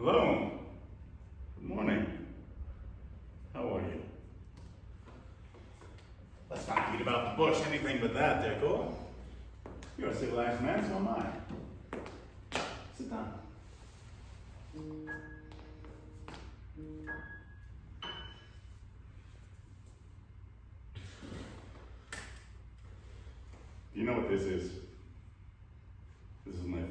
Hello. Good morning. How are you? Let's not beat about the bush, anything but that there, cool? You're a civilized man, so am I. Sit down. Do you know what this is?